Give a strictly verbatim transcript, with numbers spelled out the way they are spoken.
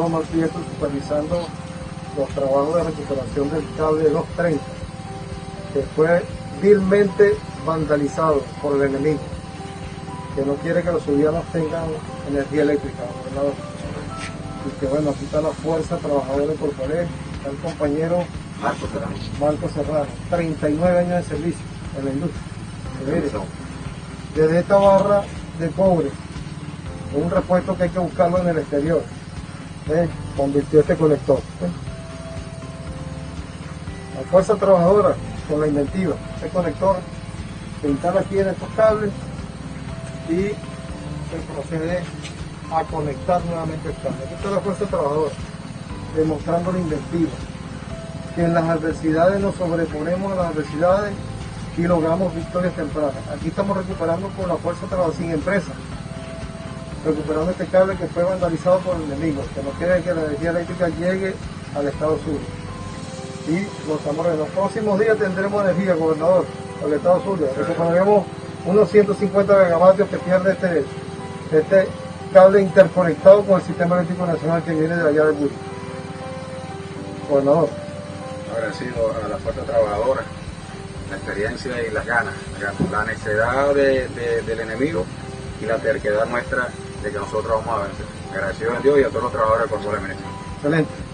gobernador Omar Prieto supervisando los trabajos de recuperación del cable de dos treinta, que fue vilmente vandalizado por el enemigo, que no quiere que los zulianos tengan energía eléctrica, gobernador. Y que bueno, aquí está la fuerza trabajadora de Corporé, está el compañero Marco Serrano. Marco Serrano, treinta y nueve años de servicio en la industria. Mire, desde esta barra de cobre, un repuesto que hay que buscarlo en el exterior, ¿eh? Convirtió este conector. ¿eh? La fuerza trabajadora con la inventiva, este conector se instala aquí en estos cables y se procede a conectar nuevamente el cable. Aquí está la fuerza trabajadora, demostrando la inventiva, que en las adversidades nos sobreponemos a las adversidades y logramos victorias tempranas. Aquí estamos recuperando con la fuerza trabajadora sin empresa, recuperando este cable que fue vandalizado por el enemigo, que no quiere que la energía eléctrica llegue al estado sur. Y lo estamos en los próximos días tendremos energía, gobernador, al estado sur. Recuperaremos unos ciento cincuenta megavatios que pierde este, este cable interconectado con el sistema eléctrico nacional que viene de allá de Buri. Gobernador. Agradecido a la fuerza trabajadora, la experiencia y las ganas, la necesidad de, de, del enemigo y la terquedad nuestra de que nosotros vamos a vencer. Agradecido a Dios y a todos los trabajadores por su beneficio. Excelente.